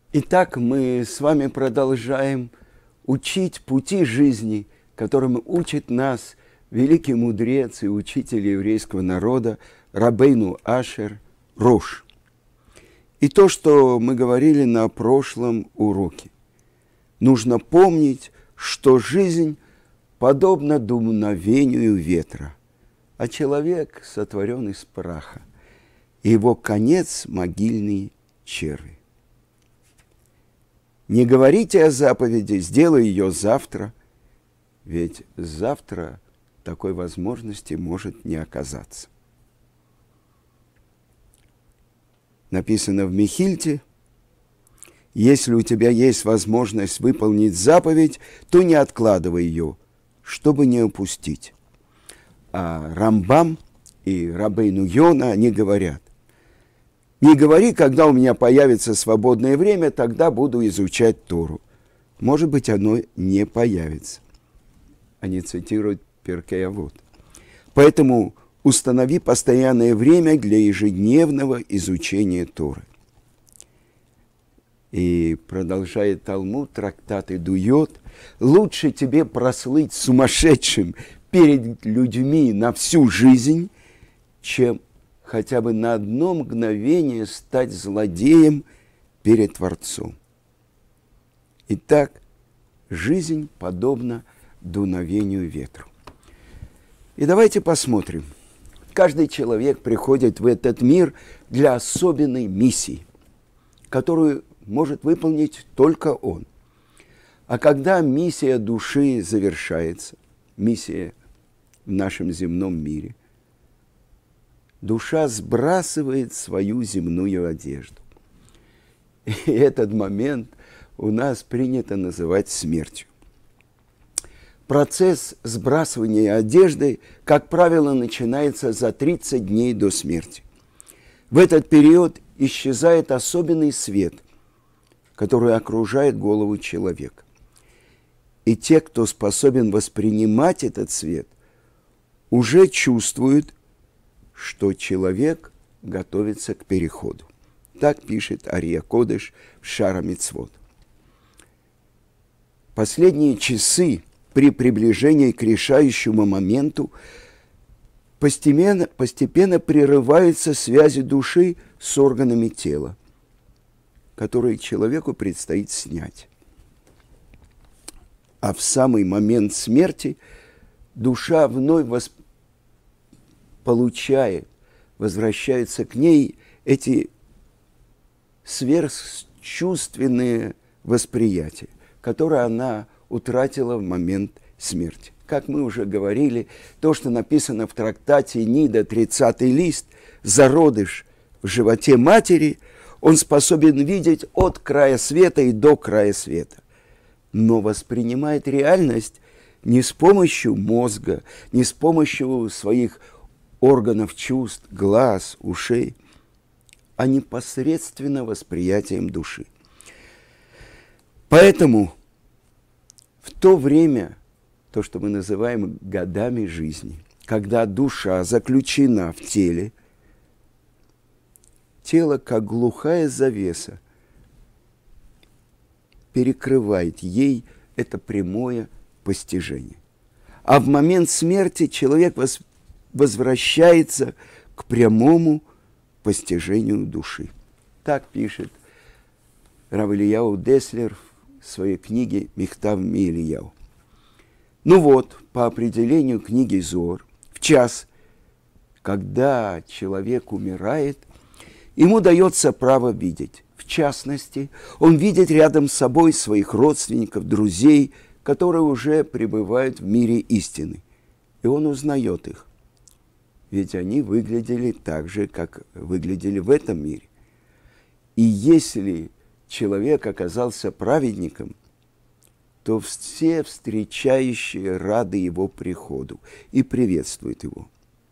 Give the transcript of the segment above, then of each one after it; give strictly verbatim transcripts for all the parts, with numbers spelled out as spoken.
Итак, мы с вами продолжаем учить пути жизни, которым учит нас великий мудрец и учитель еврейского народа Рабейну Ашер Рош. И то, что мы говорили на прошлом уроке. Нужно помнить, что жизнь подобна дуновению ветра, а человек сотворен из праха, и его конец – могильные черви. Не говорите о заповеди, сделай ее завтра, ведь завтра такой возможности может не оказаться. Написано в Мехильте: если у тебя есть возможность выполнить заповедь, то не откладывай ее, чтобы не упустить. А Рамбам и Рабейну Йона, они говорят: не говори, когда у меня появится свободное время, тогда буду изучать Тору. Может быть, оно не появится. Они цитируют Перкей Авот. Поэтому установи постоянное время для ежедневного изучения Торы. И продолжает Талмуд, трактат Идуйот: лучше тебе прослыть сумасшедшим перед людьми на всю жизнь, чем хотя бы на одно мгновение стать злодеем перед Творцом. Итак, жизнь подобна дуновению ветру. И давайте посмотрим. Каждый человек приходит в этот мир для особенной миссии, которую может выполнить только он. А когда миссия души завершается, миссия в нашем земном мире, душа сбрасывает свою земную одежду. И этот момент у нас принято называть смертью. Процесс сбрасывания одежды, как правило, начинается за тридцать дней до смерти. В этот период исчезает особенный свет, который окружает голову человека. И те, кто способен воспринимать этот свет, уже чувствуют, что человек готовится к переходу. Так пишет Ария Кодеш в Шар ха-Мицвот. Последние часы при приближении к решающему моменту постепенно, постепенно прерываются связи души с органами тела, которые человеку предстоит снять. А в самый момент смерти душа вновь воспринимает, получает, возвращаются к ней эти сверхчувственные восприятия, которые она утратила в момент смерти. Как мы уже говорили, то, что написано в трактате Нида, тридцатый лист, зародыш в животе матери, он способен видеть от края света и до края света, но воспринимает реальность не с помощью мозга, не с помощью своих органов чувств, глаз, ушей, а непосредственно восприятием души. Поэтому в то время, то, что мы называем годами жизни, когда душа заключена в теле, тело, как глухая завеса, перекрывает ей это прямое постижение. А в момент смерти человек воспринимает возвращается к прямому постижению души. Так пишет Рав Ильяу Деслер в своей книге «Михтав ми-Ильяу». Ну вот, по определению книги Зоар, в час, когда человек умирает, ему дается право видеть. В частности, он видит рядом с собой своих родственников, друзей, которые уже пребывают в мире истины. И он узнает их. Ведь они выглядели так же, как выглядели в этом мире. И если человек оказался праведником, то все встречающие рады его приходу и приветствуют его.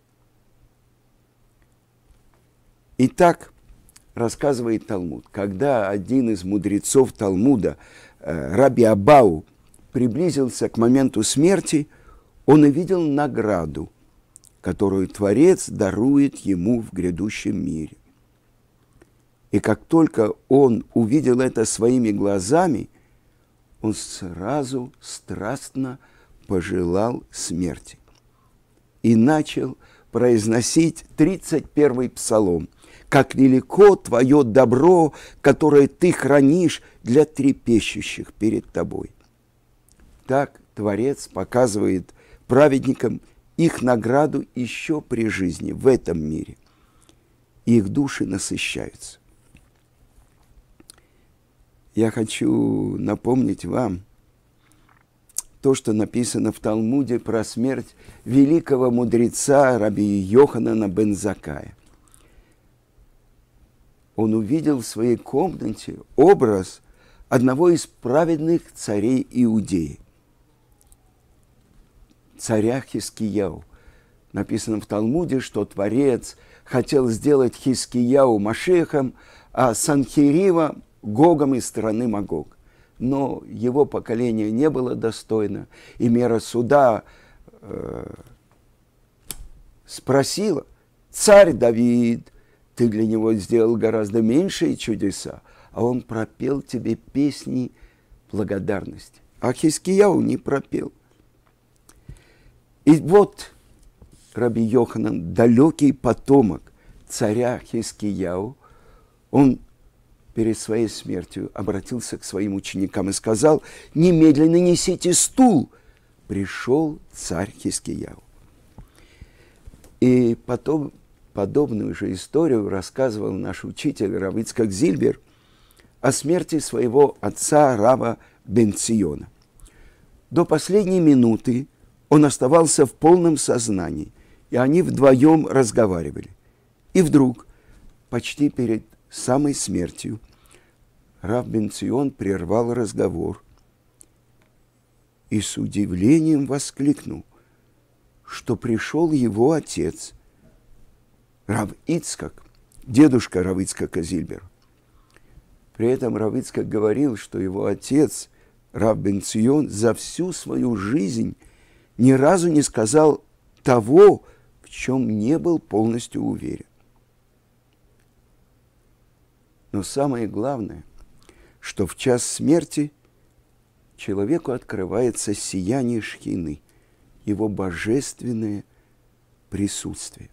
Итак, рассказывает Талмуд, когда один из мудрецов Талмуда, Раби Абау, приблизился к моменту смерти, он увидел награду, которую Творец дарует ему в грядущем мире. И как только он увидел это своими глазами, он сразу страстно пожелал смерти и начал произносить тридцать первый псалом. «Как велико твое добро, которое ты хранишь для трепещущих перед тобой». Так Творец показывает праведникам их награду еще при жизни в этом мире. Их души насыщаются. Я хочу напомнить вам то, что написано в Талмуде про смерть великого мудреца раби Йоханана бен Заккая. Он увидел в своей комнате образ одного из праведных царей Иудеи, царя Хискияу. Написано в Талмуде, что Творец хотел сделать Хискияу Машехом, а Санхирива Гогом из страны Магог. Но его поколение не было достойно, и мера суда э, спросила: «Царь Давид, ты для него сделал гораздо меньшие чудеса, а он пропел тебе песни благодарности». А Хискияу не пропел. И вот раби Йоханан, далекий потомок царя Хискияу, он перед своей смертью обратился к своим ученикам и сказал: «Немедленно несите стул». Пришел царь Хискияу. И потом подобную же историю рассказывал наш учитель рав Ицхак Зильбер о смерти своего отца рава бен Циона. До последней минуты он оставался в полном сознании, и они вдвоем разговаривали. И вдруг, почти перед самой смертью, рав бен Цион прервал разговор и с удивлением воскликнул, что пришел его отец, рав Ицхак, дедушка рав Ицхака Зильбера. При этом рав Ицхак говорил, что его отец, рав бен Цион, за всю свою жизнь ни разу не сказал того, в чем не был полностью уверен. Но самое главное, что в час смерти человеку открывается сияние Шхины, его божественное присутствие.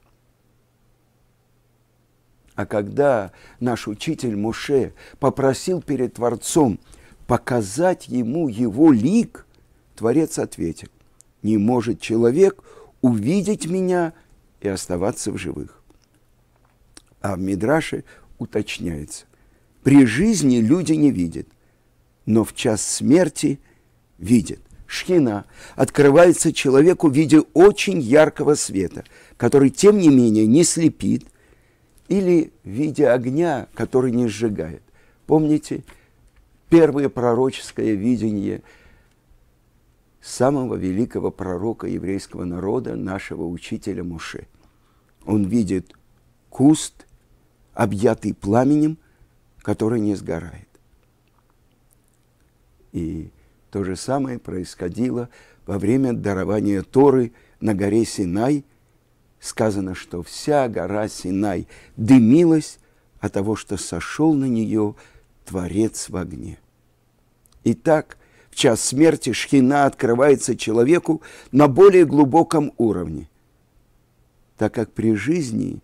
А когда наш учитель Моше попросил перед Творцом показать ему его лик, Творец ответил: «Не может человек увидеть меня и оставаться в живых». А в Мидраше уточняется: при жизни люди не видят, но в час смерти видят. Шхина открывается человеку в виде очень яркого света, который, тем не менее, не слепит, или в виде огня, который не сжигает. Помните первое пророческое видение самого великого пророка еврейского народа, нашего учителя Моше? Он видит куст, объятый пламенем, который не сгорает. И то же самое происходило во время дарования Торы на горе Синай. Сказано, что вся гора Синай дымилась от того, что сошел на нее Творец в огне. Итак, в час смерти Шхина открывается человеку на более глубоком уровне, так как при жизни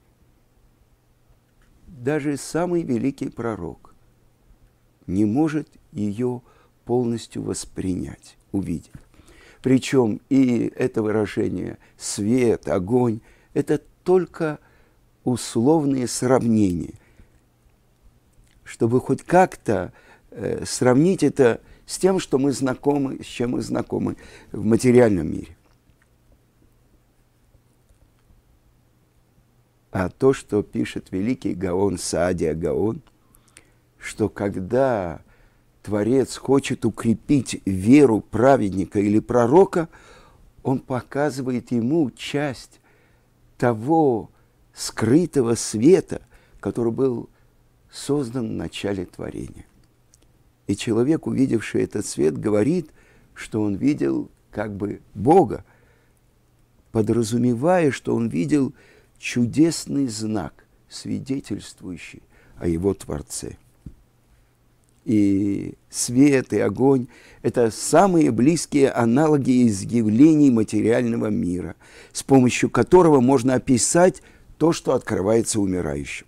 даже самый великий пророк не может ее полностью воспринять, увидеть. Причем и это выражение «свет», «огонь» – это только условные сравнения, чтобы хоть как-то э, сравнить это с тем, что мы знакомы, с чем мы знакомы в материальном мире. А то, что пишет великий Гаон Саадия Гаон, что когда Творец хочет укрепить веру праведника или пророка, он показывает ему часть того скрытого света, который был создан в начале творения. И человек, увидевший этот свет, говорит, что он видел как бы Бога, подразумевая, что он видел чудесный знак, свидетельствующий о его Творце. И свет, и огонь – это самые близкие аналоги изъявлений материального мира, с помощью которого можно описать то, что открывается умирающим.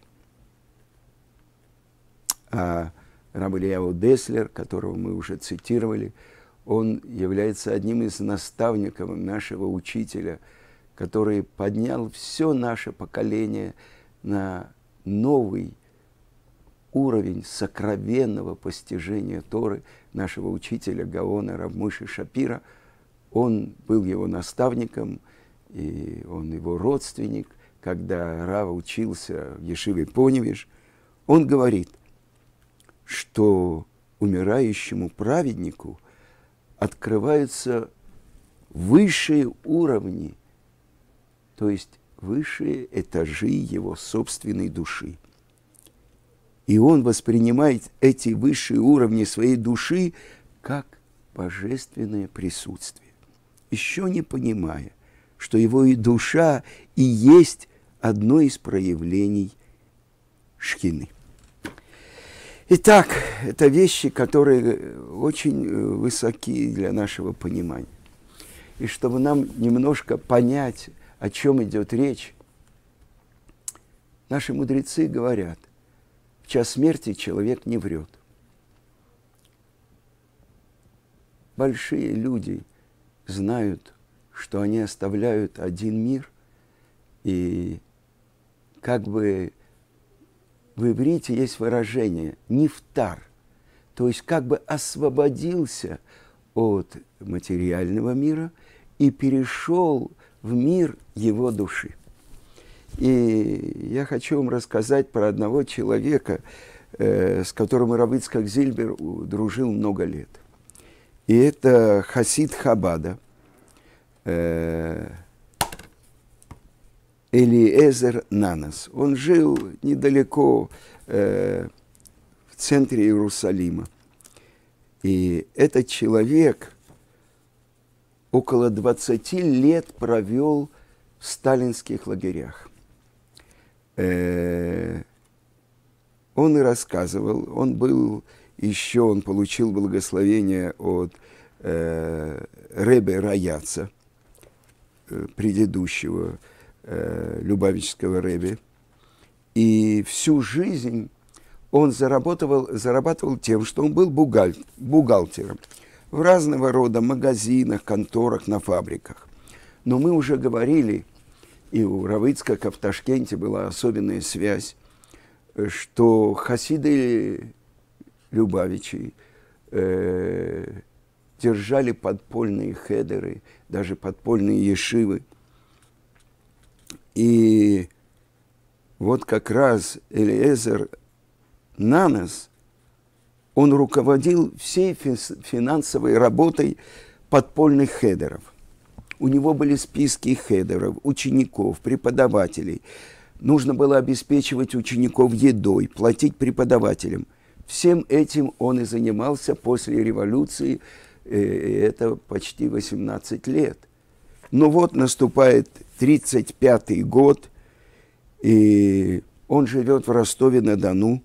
А рав Элияу Деслер, которого мы уже цитировали, он является одним из наставников нашего учителя, который поднял все наше поколение на новый уровень сокровенного постижения Торы нашего учителя Гаона рав Мойше Шапира. Он был его наставником, и он его родственник. Когда рав учился в Ешиве Поневиш, он говорит, что умирающему праведнику открываются высшие уровни, то есть высшие этажи его собственной души. И он воспринимает эти высшие уровни своей души как божественное присутствие, еще не понимая, что его и душа и есть одно из проявлений шхины. Итак, это вещи, которые очень высоки для нашего понимания. И чтобы нам немножко понять, о чем идет речь, наши мудрецы говорят, в час смерти человек не врет. Большие люди знают, что они оставляют один мир, и как бы в иврите есть выражение «нифтар», то есть как бы освободился от материального мира и перешел в мир его души. И я хочу вам рассказать про одного человека, э, с которым рав Ицхак Зильбер дружил много лет. И это хасид Хабада, э, Элиэзер Нанас. Он жил недалеко э, в центре Иерусалима. И этот человек около двадцати лет провел в сталинских лагерях. Э, он и рассказывал, он был еще, он получил благословение от э, ребе Раяца, э, предыдущего э, Любавического ребе. И всю жизнь он зарабатывал, зарабатывал тем, что он был бухгал, бухгалтером в разного рода магазинах, конторах, на фабриках. Но мы уже говорили, и у рава Ицхака в Ташкенте была особенная связь, что хасиды Любавичи э, держали подпольные хедеры, даже подпольные ешивы. И вот как раз Элиэзер Нанас, он руководил всей финансовой работой подпольных хедеров. У него были списки хедеров, учеников, преподавателей. Нужно было обеспечивать учеников едой, платить преподавателям. Всем этим он и занимался после революции, и это почти восемнадцать лет. Но вот наступает тридцать пятый год, и он живет в Ростове-на-Дону.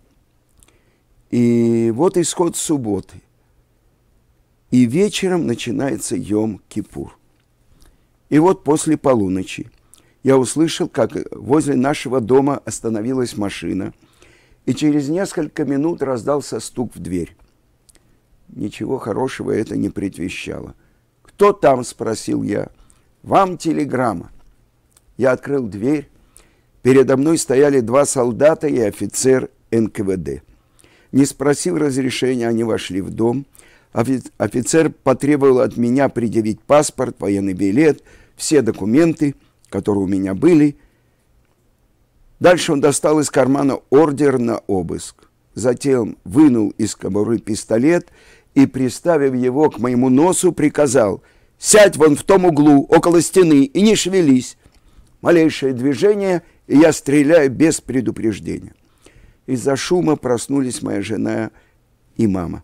И вот исход субботы. И вечером начинается Йом-Кипур. И вот после полуночи я услышал, как возле нашего дома остановилась машина, и через несколько минут раздался стук в дверь. Ничего хорошего это не предвещало. «Кто там?» – спросил я. «Вам телеграмма». Я открыл дверь. Передо мной стояли два солдата и офицер эн ка вэ дэ. Не спросив разрешения, они вошли в дом. Офицер потребовал от меня предъявить паспорт, военный билет, все документы, которые у меня были. Дальше он достал из кармана ордер на обыск. Затем вынул из кобуры пистолет и, приставив его к моему носу, приказал: «Сядь вон в том углу, около стены, и не шевелись. Малейшее движение, и я стреляю без предупреждения». Из-за шума проснулись моя жена и мама.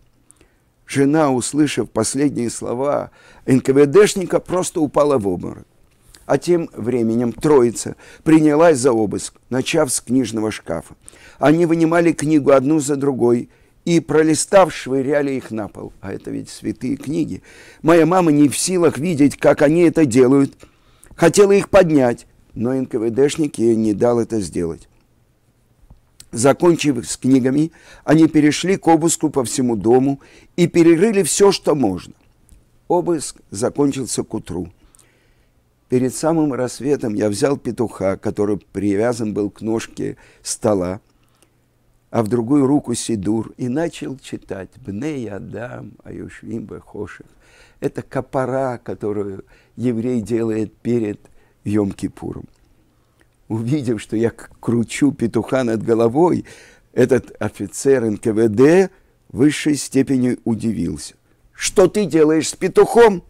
Жена, услышав последние слова эн ка вэ дэшника, просто упала в обморок. А тем временем троица принялась за обыск, начав с книжного шкафа. Они вынимали книгу одну за другой и, пролистав, швыряли их на пол. А это ведь святые книги. Моя мама не в силах видеть, как они это делают. Хотела их поднять, но эн ка вэ дэшник ей не дал это сделать. Закончив с книгами, они перешли к обыску по всему дому и перерыли все, что можно. Обыск закончился к утру. Перед самым рассветом я взял петуха, который привязан был к ножке стола, а в другую руку сидур, и начал читать «Бней Адам аюшвим бехошев». Это капара, которую еврей делает перед Йом-Кипуром. Увидев, что я кручу петуха над головой, этот офицер эн ка вэ дэ в высшей степени удивился. «Что ты делаешь с петухом?»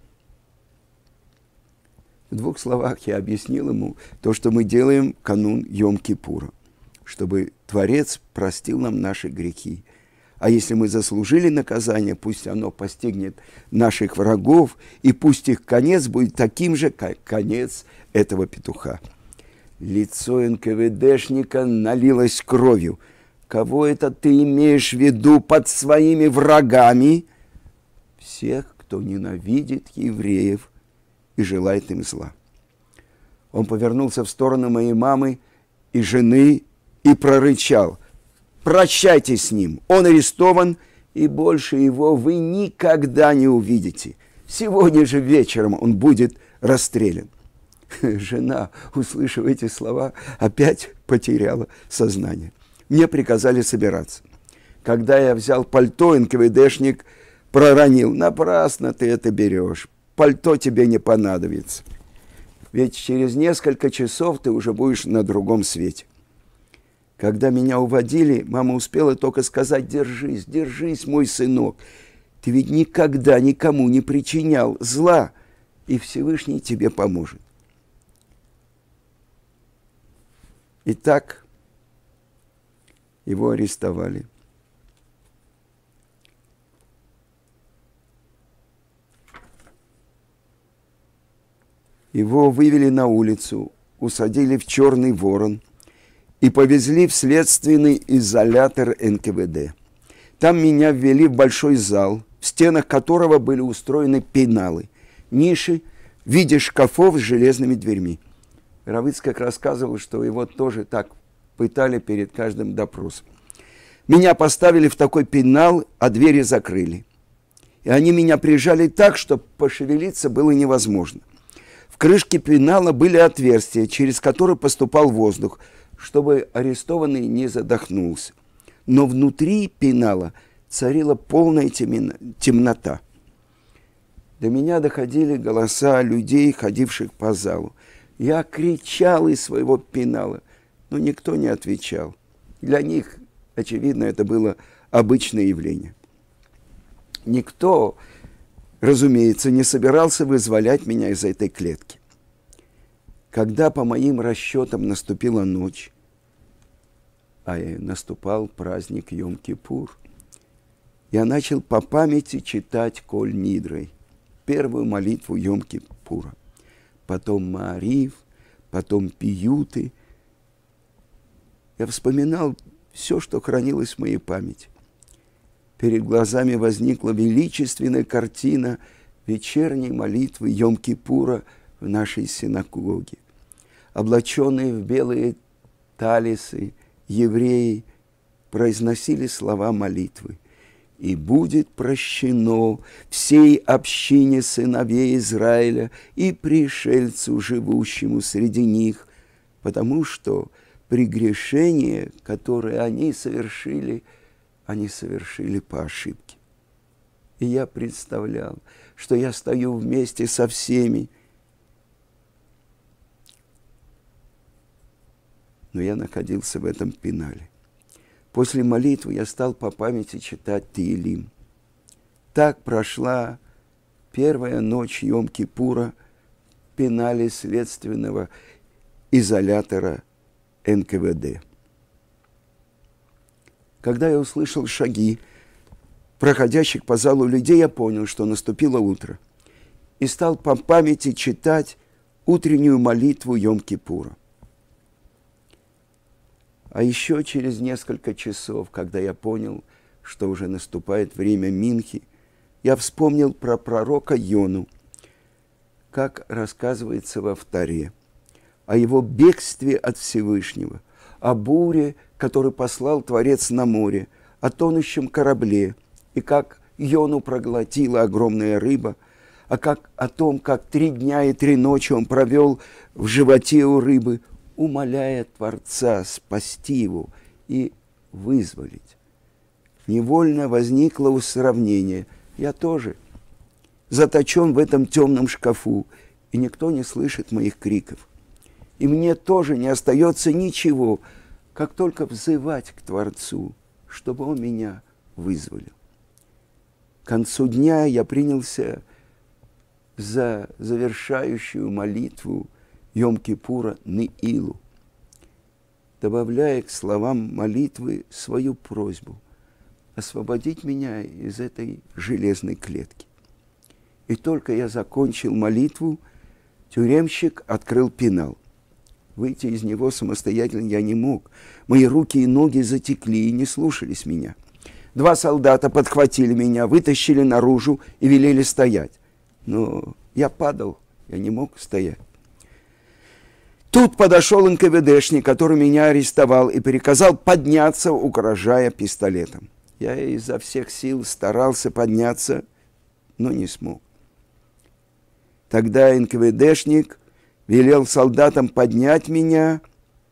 В двух словах я объяснил ему то, что мы делаем в канун Йом-Кипура, чтобы Творец простил нам наши грехи. А если мы заслужили наказание, пусть оно постигнет наших врагов, и пусть их конец будет таким же, как конец этого петуха. Лицо эн ка вэ дэшника налилось кровью. Кого это ты имеешь в виду под своими врагами? Всех, кто ненавидит евреев и желает им зла. Он повернулся в сторону моей мамы и жены и прорычал: «Прощайтесь с ним, он арестован, и больше его вы никогда не увидите. Сегодня же вечером он будет расстрелян». Жена, услышав эти слова, опять потеряла сознание. Мне приказали собираться. Когда я взял пальто, эн ка вэ дэшник проронил: «Напрасно ты это берешь, пальто тебе не понадобится. Ведь через несколько часов ты уже будешь на другом свете». Когда меня уводили, мама успела только сказать: «Держись, держись, мой сынок. Ты ведь никогда никому не причинял зла, и Всевышний тебе поможет». Итак, его арестовали. Его вывели на улицу, усадили в черный ворон и повезли в следственный изолятор эн ка вэ дэ. Там меня ввели в большой зал, в стенах которого были устроены пеналы, ниши в виде шкафов с железными дверьми. Рав Ицхак рассказывал, что его тоже так пытали перед каждым допросом. Меня поставили в такой пенал, а двери закрыли. И они меня прижали так, что пошевелиться было невозможно. В крышке пенала были отверстия, через которые поступал воздух, чтобы арестованный не задохнулся. Но внутри пенала царила полная темнота. До меня доходили голоса людей, ходивших по залу. Я кричал из своего пенала, но никто не отвечал. Для них, очевидно, это было обычное явление. Никто, разумеется, не собирался вызволять меня из этой клетки. Когда, по моим расчетам, наступила ночь, а наступал праздник Йом-Кипур, я начал по памяти читать Коль Нидрой, первую молитву Йом-Кипура. Потом Маарив, потом Пиюты. Я вспоминал все, что хранилось в моей памяти. Перед глазами возникла величественная картина вечерней молитвы Йом-Кипура в нашей синагоге. Облаченные в белые талисы, евреи произносили слова молитвы: «И будет прощено всей общине сыновей Израиля и пришельцу, живущему среди них, потому что прегрешение, которое они совершили, они совершили по ошибке». И я представлял, что я стою вместе со всеми, но я находился в этом пенале. После молитвы я стал по памяти читать Теилим. Так прошла первая ночь Йом-Кипура в пенале следственного изолятора эн ка вэ дэ. Когда я услышал шаги проходящих по залу людей, я понял, что наступило утро, и стал по памяти читать утреннюю молитву Йом-Кипура. А еще через несколько часов, когда я понял, что уже наступает время Минхи, я вспомнил про пророка Йону, как рассказывается во Торе, о его бегстве от Всевышнего, о буре, которую послал Творец на море, о тонущем корабле, и как Йону проглотила огромная рыба, а как, о том, как три дня и три ночи он провел в животе у рыбы, умоляя Творца спасти его и вызволить. Невольно возникло сравнение. Я тоже заточен в этом темном шкафу, и никто не слышит моих криков. И мне тоже не остается ничего, как только взывать к Творцу, чтобы он меня вызволил. К концу дня я принялся за завершающую молитву Йом-Кипура Неилу, добавляя к словам молитвы свою просьбу освободить меня из этой железной клетки. И только я закончил молитву, тюремщик открыл пенал. Выйти из него самостоятельно я не мог. Мои руки и ноги затекли и не слушались меня. Два солдата подхватили меня, вытащили наружу и велели стоять. Но я падал, я не мог стоять. Тут подошел эн ка вэ дэшник, который меня арестовал, и приказал подняться, угрожая пистолетом. Я изо всех сил старался подняться, но не смог. Тогда эн ка вэ дэшник велел солдатам поднять меня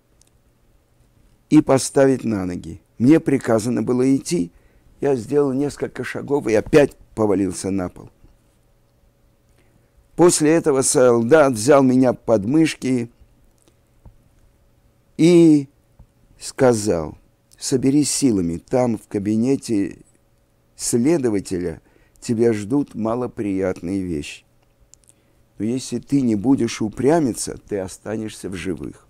и поставить на ноги. Мне приказано было идти. Я сделал несколько шагов и опять повалился на пол. После этого солдат взял меня под мышки и сказал: соберись силами, там в кабинете следователя тебя ждут малоприятные вещи. Но если ты не будешь упрямиться, ты останешься в живых.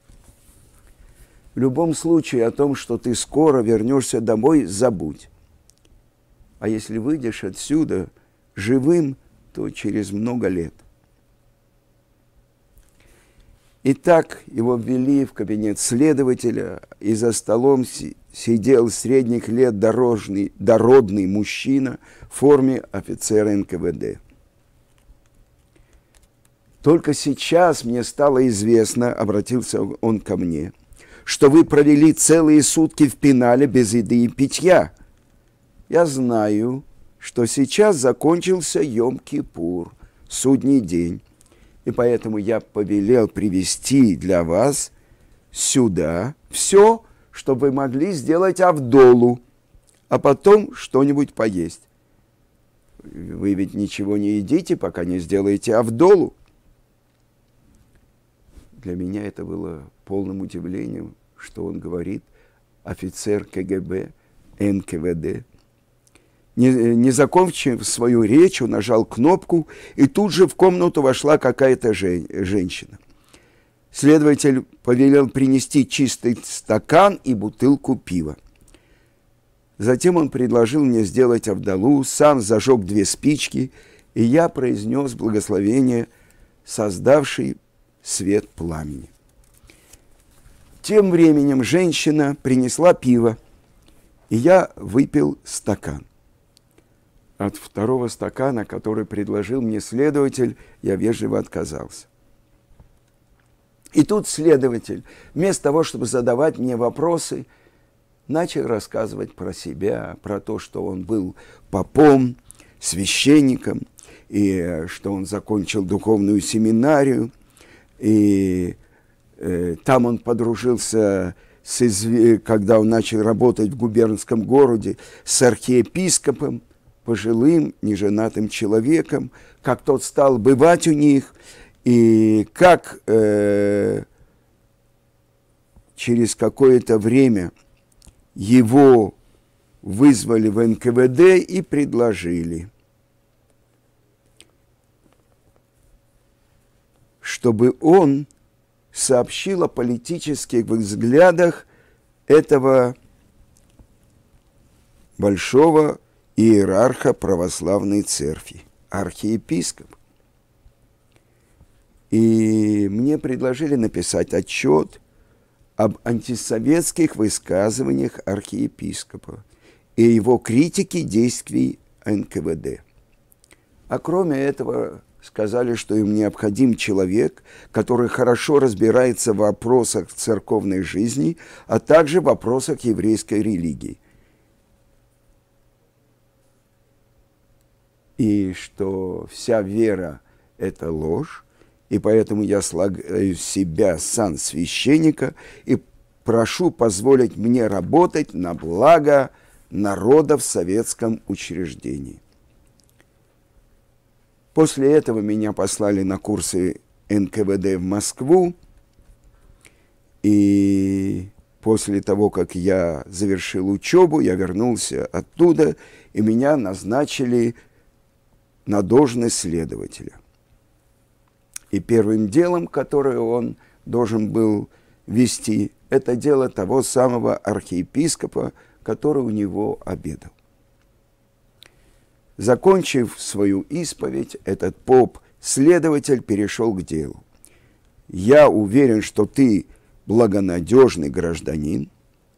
В любом случае о том, что ты скоро вернешься домой, забудь. А если выйдешь отсюда живым, то через много лет. Итак, его ввели в кабинет следователя, и за столом сидел средних лет дорожный, дородный мужчина в форме офицера эн ка вэ дэ. Только сейчас мне стало известно, обратился он ко мне, что вы провели целые сутки в пенале без еды и питья. Я знаю, что сейчас закончился Йом-Кипур, судний день, и поэтому я повелел привезти для вас сюда все, что вы могли сделать авдолу, а потом что-нибудь поесть. Вы ведь ничего не едите, пока не сделаете авдолу. Для меня это было полным удивлением, что он говорит, офицер ка гэ бэ, эн ка вэ дэ. Не, не закончив свою речь, он нажал кнопку, и тут же в комнату вошла какая-то жен, женщина. Следователь повелел принести чистый стакан и бутылку пива. Затем он предложил мне сделать авдалу, сам зажег две спички, и я произнес благословение, создавший свет пламени. Тем временем женщина принесла пиво, и я выпил стакан. От второго стакана, который предложил мне следователь, я вежливо отказался. И тут следователь, вместо того, чтобы задавать мне вопросы, начал рассказывать про себя, про то, что он был попом, священником, и что он закончил духовную семинарию, и э, там он подружился, с изв... когда он начал работать в губернском городе, с архиепископом, пожилым, неженатым человеком, как тот стал бывать у них, и как э, через какое-то время его вызвали в эн ка вэ дэ и предложили, чтобы он сообщил о политических взглядах этого большого иерарха православной церкви, архиепископ. И мне предложили написать отчет об антисоветских высказываниях архиепископа и его критике действий эн ка вэ дэ. А кроме этого, сказали, что им необходим человек, который хорошо разбирается в вопросах церковной жизни, а также в вопросах еврейской религии. И что вся вера – это ложь, и поэтому я слагаю с себя сан священника и прошу позволить мне работать на благо народа в советском учреждении. После этого меня послали на курсы эн ка вэ дэ в Москву, и после того, как я завершил учебу, я вернулся оттуда, и меня назначили на должность следователя. И первым делом, которое он должен был вести, это дело того самого архиепископа, который у него обедал. Закончив свою исповедь, этот поп-следователь перешел к делу. «Я уверен, что ты благонадежный гражданин,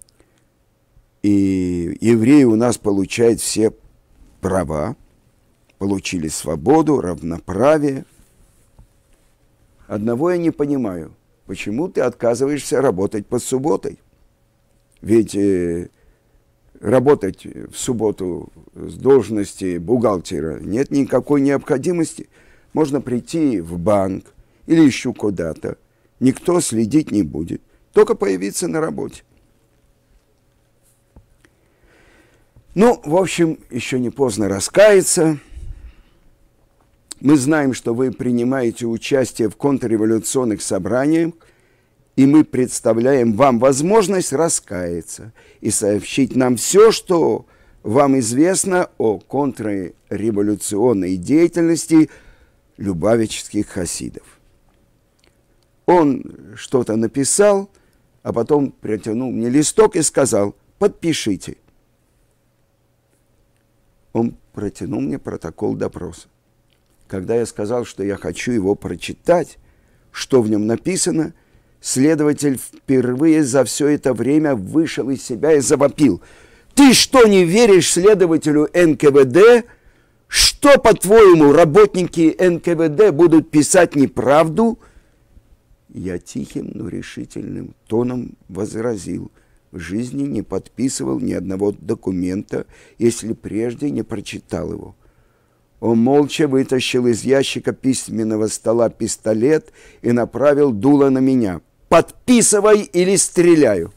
и евреи у нас получают все права, получили свободу, равноправие. Одного я не понимаю, почему ты отказываешься работать по субботой? Ведь э, работать в субботу с должности бухгалтера нет никакой необходимости. Можно прийти в банк или еще куда-то. Никто следить не будет. Только появиться на работе». Ну, в общем, еще не поздно раскаяться. Мы знаем, что вы принимаете участие в контрреволюционных собраниях, и мы представляем вам возможность раскаяться и сообщить нам все, что вам известно о контрреволюционной деятельности любавических хасидов. Он что-то написал, а потом протянул мне листок и сказал: «Подпишите». Он протянул мне протокол допроса. Когда я сказал, что я хочу его прочитать, что в нем написано, следователь впервые за все это время вышел из себя и завопил: «Ты что, не веришь следователю эн ка вэ дэ? Что, по-твоему, работники эн ка вэ дэ будут писать неправду?» Я тихим, но решительным тоном возразил: в жизни не подписывал ни одного документа, если прежде не прочитал его. Он молча вытащил из ящика письменного стола пистолет и направил дуло на меня. «Подписывай или стреляю!»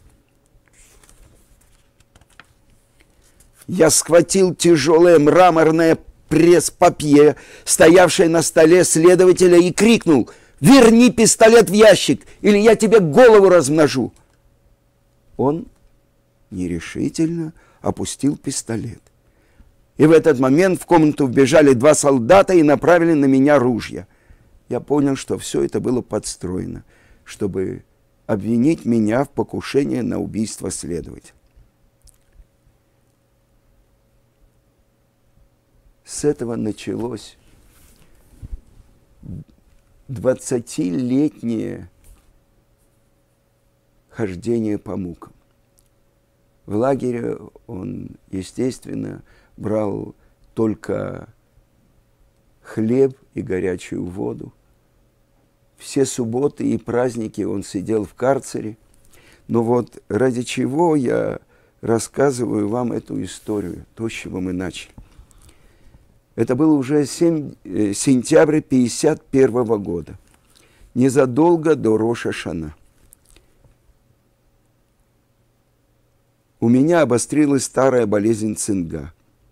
Я схватил тяжелое мраморное пресс-папье, стоявшее на столе следователя, и крикнул: «Верни пистолет в ящик, или я тебе голову размножу!» Он нерешительно опустил пистолет. И в этот момент в комнату вбежали два солдата и направили на меня ружья. Я понял, что все это было подстроено, чтобы обвинить меня в покушении на убийство следователя. С этого началось двадцатилетнее хождение по мукам. В лагере он, естественно, брал только хлеб и горячую воду. Все субботы и праздники он сидел в карцере. Но вот ради чего я рассказываю вам эту историю, то, с чего мы начали. Это был уже сентябрь пятьдесят первого года, незадолго до Рош ха-Шана. У меня обострилась старая болезнь цинга.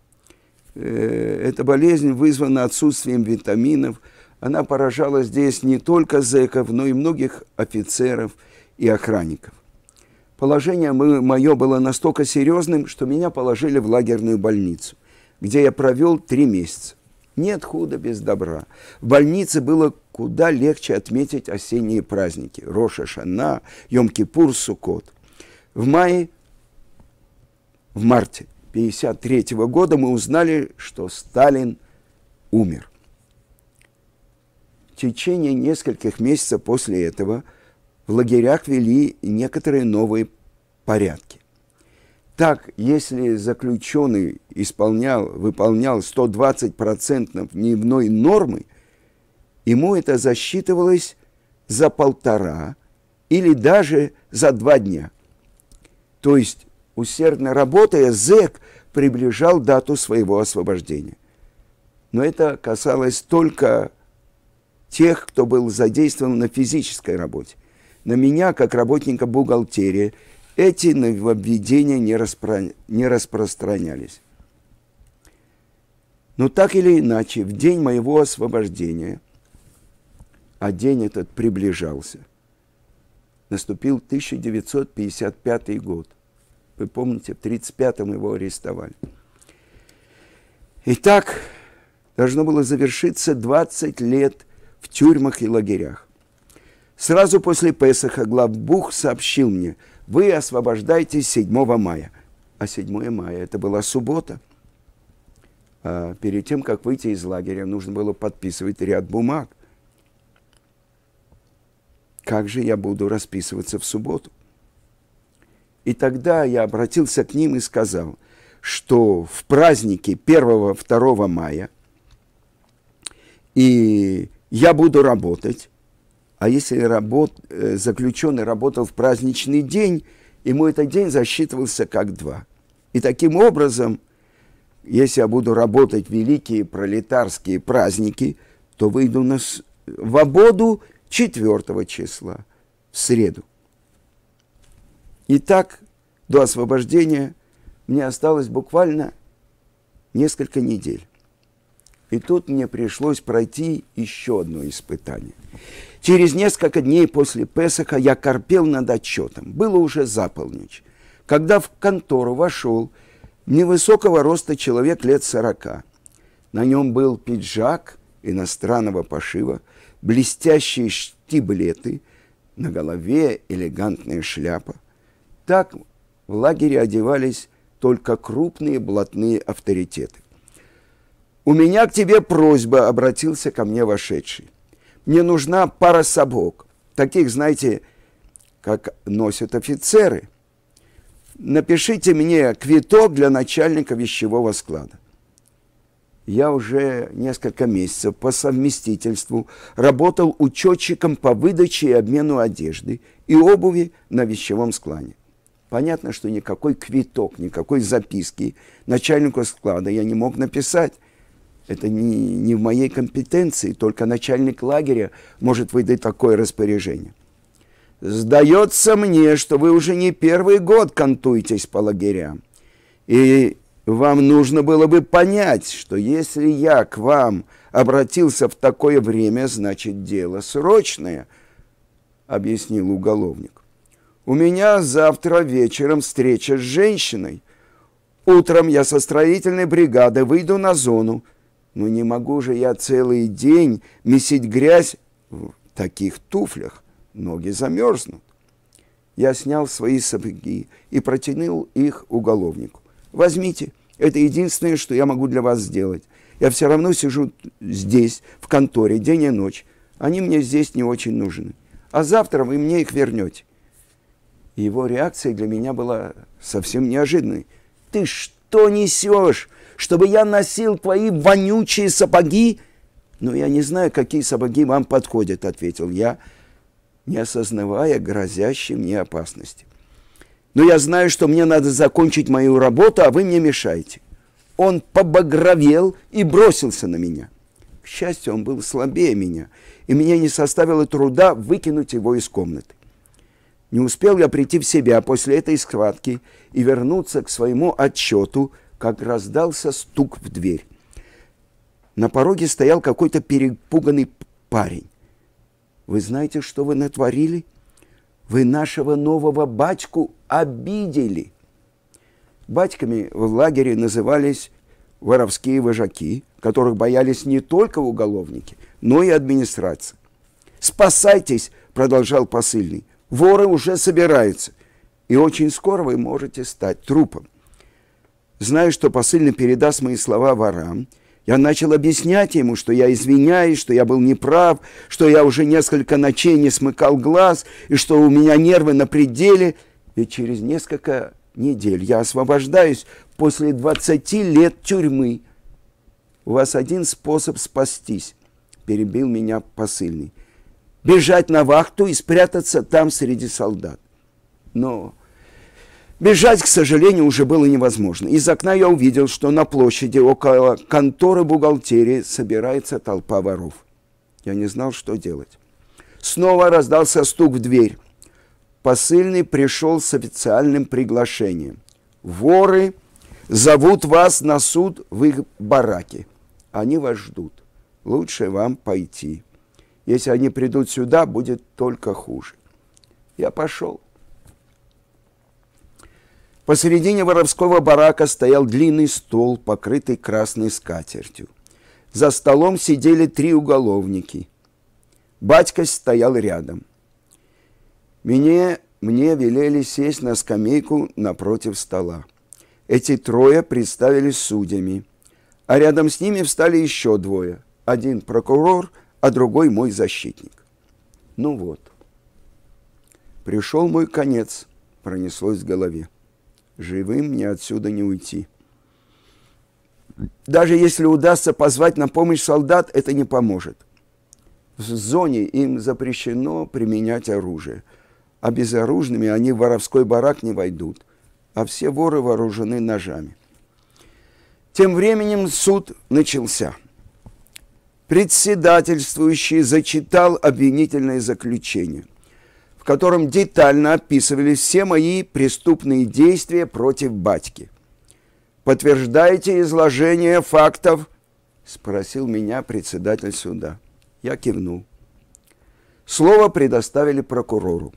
Эта болезнь вызвана отсутствием витаминов. Она поражала здесь не только зэков, но и многих офицеров и охранников. Положение мое было настолько серьезным, что меня положили в лагерную больницу, где я провел три месяца. Нет худа без добра. В больнице было куда легче отметить осенние праздники. Рош ха-Шана, Йом-Кипур, Суккот. В мае, в марте пятьдесят третьего года мы узнали, что Сталин умер. течение нескольких месяцев после этого в лагерях ввели некоторые новые порядки. Так, если заключенный исполнял, выполнял сто двадцать процентов дневной нормы, ему это засчитывалось за полтора или даже за два дня. То есть, усердно работая, зэк приближал дату своего освобождения. Но это касалось только тех, кто был задействован на физической работе. На меня, как работника бухгалтерии, эти нововведения не, распро... не распространялись. Но так или иначе, в день моего освобождения, а день этот приближался, наступил тысяча девятьсот пятьдесят пятый год. Вы помните, в тридцать пятом его арестовали. Итак, должно было завершиться двадцать лет в тюрьмах и лагерях. Сразу после Песаха главбух сообщил мне: вы освобождаетесь седьмого мая. А седьмого мая это была суббота. А перед тем, как выйти из лагеря, нужно было подписывать ряд бумаг. Как же я буду расписываться в субботу? И тогда я обратился к ним и сказал, что в праздники первого-второго мая и я буду работать, а если работ, заключенный работал в праздничный день, ему этот день засчитывался как два. И таким образом, если я буду работать в великие пролетарские праздники, то выйду на свободу четвертого числа, в среду. Итак, до освобождения мне осталось буквально несколько недель. И тут мне пришлось пройти еще одно испытание. Через несколько дней после Песаха я корпел над отчетом. Было уже за полночь, когда в контору вошел невысокого роста человек лет сорока. На нем был пиджак иностранного пошива, блестящие штиблеты, на голове элегантная шляпа. Так в лагере одевались только крупные блатные авторитеты. «У меня к тебе просьба», — обратился ко мне вошедший. «Мне нужна пара сапог, таких, знаете, как носят офицеры. Напишите мне квиток для начальника вещевого склада». Я уже несколько месяцев по совместительству работал учетчиком по выдаче и обмену одежды и обуви на вещевом складе. Понятно, что никакой квиток, никакой записки начальнику склада я не мог написать. Это не, не в моей компетенции, только начальник лагеря может выдать такое распоряжение. «Сдается мне, что вы уже не первый год кантуетесь по лагерям. И вам нужно было бы понять, что если я к вам обратился в такое время, значит, дело срочное», — объяснил уголовник. «У меня завтра вечером встреча с женщиной. Утром я со строительной бригадой выйду на зону. Но не могу же я целый день месить грязь в таких туфлях. Ноги замерзнут». Я снял свои сапоги и протянул их уголовнику. «Возьмите, это единственное, что я могу для вас сделать. Я все равно сижу здесь, в конторе, день и ночь. Они мне здесь не очень нужны. А завтра вы мне их вернете». И его реакция для меня была совсем неожиданной. «Ты что несешь? Чтобы я носил твои вонючие сапоги?» «Ну, я не знаю, какие сапоги вам подходят», — ответил я, не осознавая грозящей мне опасности. «Но я знаю, что мне надо закончить мою работу, а вы мне мешаете». Он побагровел и бросился на меня. К счастью, он был слабее меня, и мне не составило труда выкинуть его из комнаты. Не успел я прийти в себя после этой схватки и вернуться к своему отчету, как раздался стук в дверь. На пороге стоял какой-то перепуганный парень. «Вы знаете, что вы натворили? Вы нашего нового батьку обидели». Батьками в лагере назывались воровские вожаки, которых боялись не только уголовники, но и администрация. «Спасайтесь», — продолжал посыльный, — «воры уже собираются, и очень скоро вы можете стать трупом». Зная, что посыльный передаст мои слова ворам, Я начал объяснять ему, что я извиняюсь, что я был неправ, что я уже несколько ночей не смыкал глаз, и что у меня нервы на пределе. И через несколько недель я освобождаюсь после двадцати лет тюрьмы. У вас один способ спастись, перебил меня посыльный. Бежать на вахту и спрятаться там среди солдат. Но бежать, к сожалению, уже было невозможно. Из окна я увидел, что на площади около конторы бухгалтерии собирается толпа воров. Я не знал, что делать. Снова раздался стук в дверь. Посыльный пришел с официальным приглашением. Воры зовут вас на суд в их бараке. Они вас ждут. Лучше вам пойти. Если они придут сюда, будет только хуже. Я пошел. Посередине воровского барака стоял длинный стол, покрытый красной скатертью. За столом сидели три уголовники. Батька стоял рядом. Мне, мне велели сесть на скамейку напротив стола. Эти трое представились судьями, а рядом с ними встали еще двое. Один прокурор, а другой мой защитник. Ну вот. Пришел мой конец, пронеслось в голове. Живым мне отсюда не уйти. Даже если удастся позвать на помощь солдат, это не поможет. В зоне им запрещено применять оружие, а безоружными они в воровской барак не войдут, а все воры вооружены ножами. Тем временем суд начался. Председательствующий зачитал обвинительное заключение, в котором детально описывались все мои преступные действия против батьки. «Подтверждаете изложение фактов?» – спросил меня председатель суда. Я кивнул. Слово предоставили прокурору.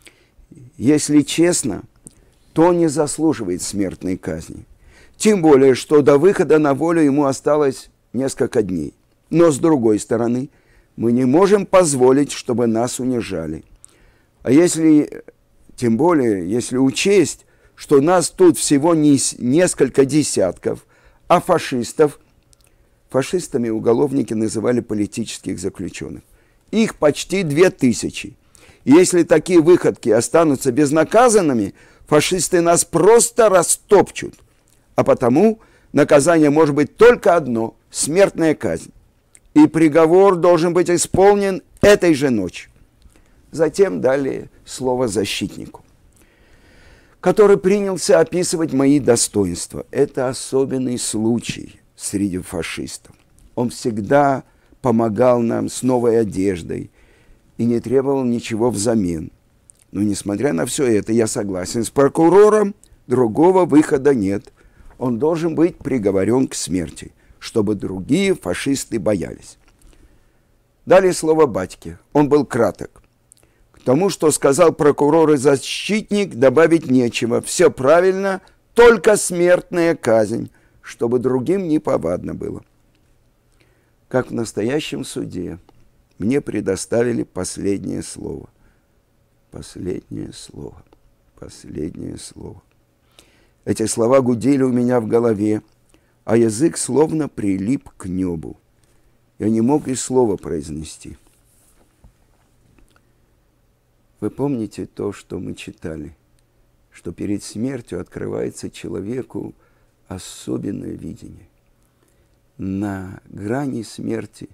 Если честно, то не заслуживает смертной казни. Тем более, что до выхода на волю ему осталось несколько дней. Но, с другой стороны, мы не можем позволить, чтобы нас унижали. А если, тем более, если учесть, что нас тут всего не несколько десятков, а фашистов, фашистами уголовники называли политических заключенных, их почти две тысячи. И если такие выходки останутся безнаказанными, фашисты нас просто растопчут. А потому наказание может быть только одно – смертная казнь. И приговор должен быть исполнен этой же ночью. Затем дали слово защитнику, который принялся описывать мои достоинства. Это особенный случай среди фашистов. Он всегда помогал нам с новой одеждой и не требовал ничего взамен. Но, несмотря на все это, я согласен с прокурором, другого выхода нет. Он должен быть приговорен к смерти, чтобы другие фашисты боялись. Дали слово батьке. Он был краток. К тому, что сказал прокурор и защитник, добавить нечего. Все правильно, только смертная казнь, чтобы другим неповадно было. Как в настоящем суде, мне предоставили последнее слово. Последнее слово. Последнее слово. Эти слова гудели у меня в голове, а язык словно прилип к небу. Я не мог и слова произнести. Вы помните то, что мы читали, что перед смертью открывается человеку особенное видение. На грани смерти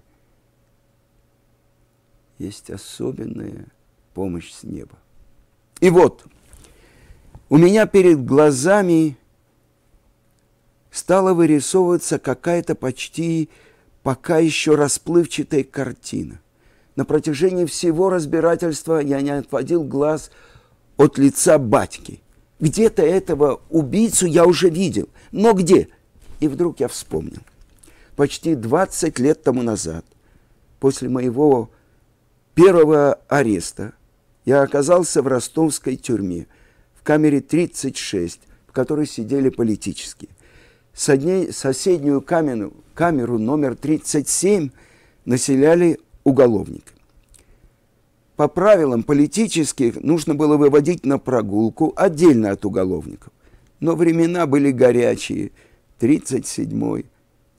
есть особенная помощь с неба. И вот, у меня перед глазами стала вырисовываться какая-то почти пока еще расплывчатая картина. На протяжении всего разбирательства я не отводил глаз от лица батьки. Где-то этого убийцу я уже видел. Но где? И вдруг я вспомнил. Почти двадцать лет тому назад, после моего первого ареста, я оказался в ростовской тюрьме, в камере тридцать шесть, в которой сидели политические. Соседнюю камеру, камеру номер тридцать семь населяли уголовники. По правилам политических нужно было выводить на прогулку отдельно от уголовников. Но времена были горячие. тридцать седьмой.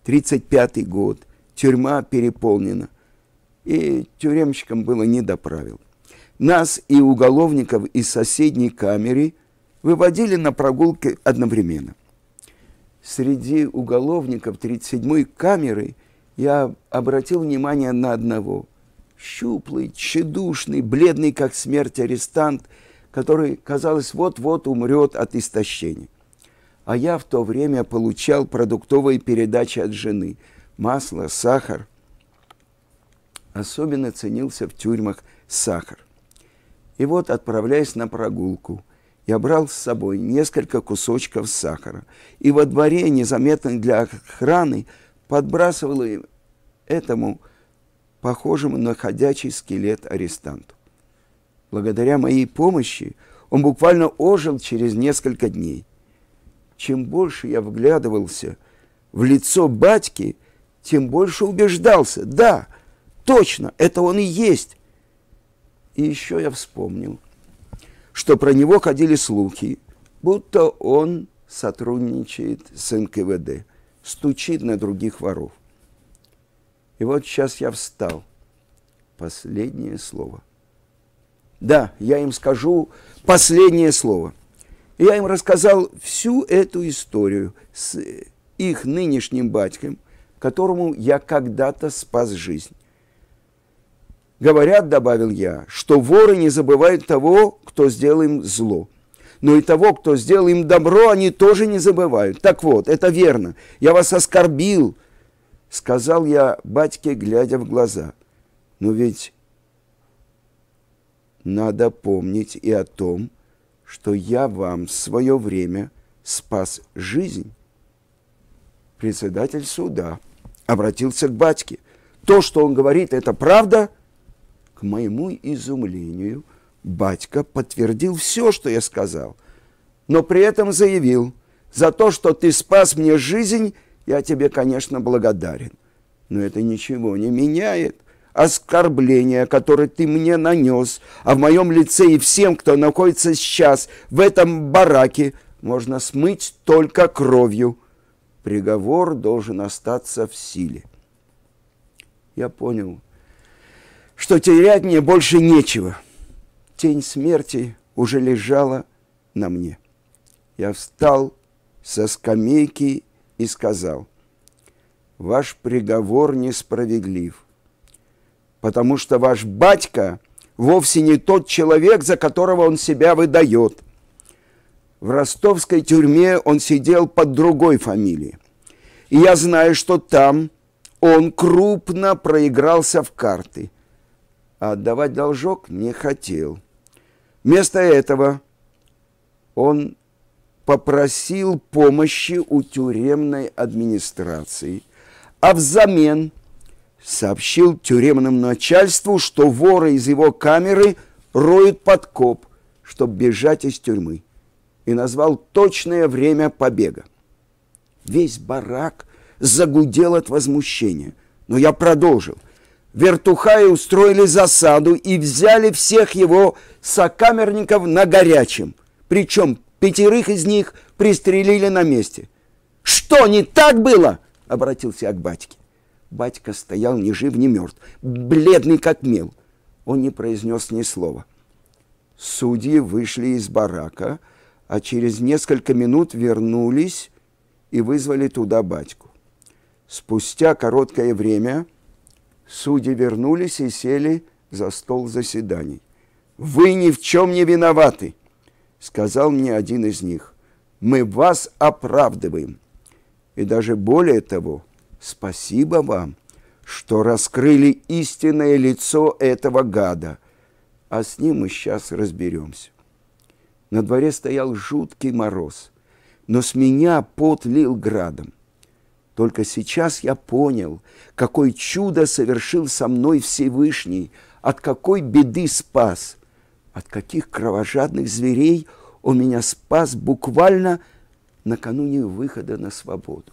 тридцать пятый год, тюрьма переполнена, и тюремщикам было не до правил. Нас и уголовников из соседней камеры выводили на прогулки одновременно. Среди уголовников тридцать седьмой камеры я обратил внимание на одного. Щуплый, тщедушный, бледный, как смерть арестант, который, казалось, вот-вот умрет от истощения. А я в то время получал продуктовые передачи от жены. Масло, сахар. Особенно ценился в тюрьмах сахар. И вот, отправляясь на прогулку, я брал с собой несколько кусочков сахара. И во дворе, незаметно для охраны, подбрасывал этому похожему на ходячий скелет арестанту. Благодаря моей помощи он буквально ожил через несколько дней. Чем больше я вглядывался в лицо батьки, тем больше убеждался. Да, точно, это он и есть. И еще я вспомнил, что про него ходили слухи, будто он сотрудничает с эн ка вэ дэ, стучит на других воров. И вот сейчас я встал. Последнее слово. Да, я им скажу последнее слово. И я им рассказал всю эту историю с их нынешним батьком, которому я когда-то спас жизнь. Говорят, добавил я, что воры не забывают того, кто сделал им зло. Но и того, кто сделал им добро, они тоже не забывают. Так вот, это верно. Я вас оскорбил, сказал я батьке, глядя в глаза. Но ведь надо помнить и о том, что я вам в свое время спас жизнь. Председатель суда обратился к батьке. То, что он говорит, это правда? К моему изумлению, батька подтвердил все, что я сказал, но при этом заявил: за то, что ты спас мне жизнь, я тебе, конечно, благодарен. Но это ничего не меняет. Оскорбление, которое ты мне нанес, а в моем лице и всем, кто находится сейчас в этом бараке, можно смыть только кровью. Приговор должен остаться в силе. Я понял, что терять мне больше нечего. Тень смерти уже лежала на мне. Я встал со скамейки и сказал: ваш приговор несправедлив, потому что ваш батька вовсе не тот человек, за которого он себя выдает. В ростовской тюрьме он сидел под другой фамилией. И я знаю, что там он крупно проигрался в карты, а отдавать должок не хотел. Вместо этого он попросил помощи у тюремной администрации, а взамен сообщил тюремному начальству, что воры из его камеры роют подкоп, чтобы бежать из тюрьмы, и назвал точное время побега. Весь барак загудел от возмущения, но я продолжил. Вертухаи устроили засаду и взяли всех его сокамерников на горячем, причем пятерых из них пристрелили на месте. «Что, не так было?» — обратился я к батьке. Батька стоял ни жив, ни мертв, бледный как мел. Он не произнес ни слова. Судьи вышли из барака, а через несколько минут вернулись и вызвали туда батьку. Спустя короткое время судьи вернулись и сели за стол заседаний. «Вы ни в чем не виноваты», — сказал мне один из них. «Мы вас оправдываем. И даже более того, спасибо вам, что раскрыли истинное лицо этого гада, а с ним мы сейчас разберемся». На дворе стоял жуткий мороз, но с меня пот лил градом. Только сейчас я понял, какое чудо совершил со мной Всевышний, от какой беды спас, от каких кровожадных зверей он меня спас буквально накануне выхода на свободу,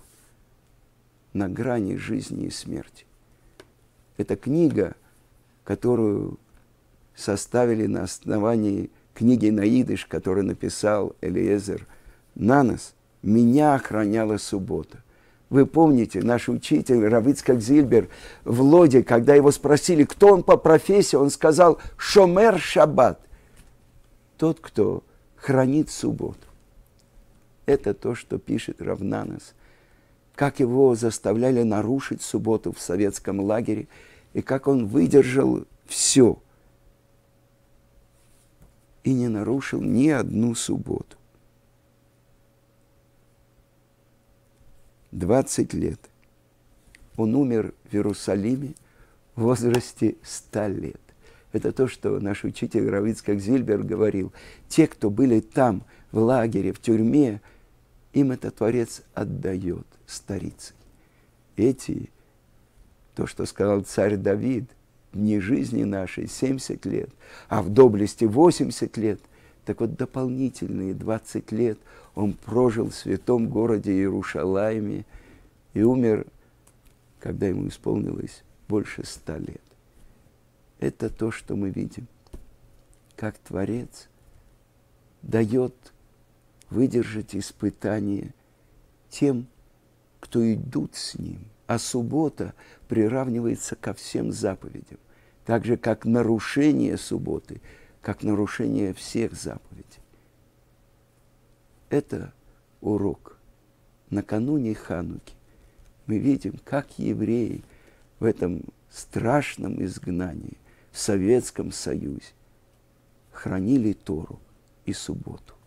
на грани жизни и смерти. Это книга, которую составили на основании книги на идиш, которую написал Элиезер Нанас, меня охраняла суббота. Вы помните, наш учитель Рав Ицхак Зильбер в Лоде, когда его спросили, кто он по профессии, он сказал «Шомер Шаббат», тот, кто хранит субботу. Это то, что пишет Рав Нанес, как его заставляли нарушить субботу в советском лагере, и как он выдержал все и не нарушил ни одну субботу. двадцать лет. Он умер в Иерусалиме в возрасте ста лет. Это то, что наш учитель Рав Ицхак Зильбер говорил. Те, кто были там, в лагере, в тюрьме, им это Творец отдает старицей. Эти, то, что сказал царь Давид, дни жизни нашей семьдесят лет, а в доблести восемьдесят лет, так вот дополнительные двадцать лет он прожил в святом городе Иерушалайме и умер, когда ему исполнилось больше ста лет. Это то, что мы видим, как Творец дает выдержать испытания тем, кто идут с Ним. А суббота приравнивается ко всем заповедям, так же, как нарушение субботы, как нарушение всех заповедей. Это урок. Накануне Хануки мы видим, как евреи в этом страшном изгнании в Советском Союзе хранили Тору и субботу.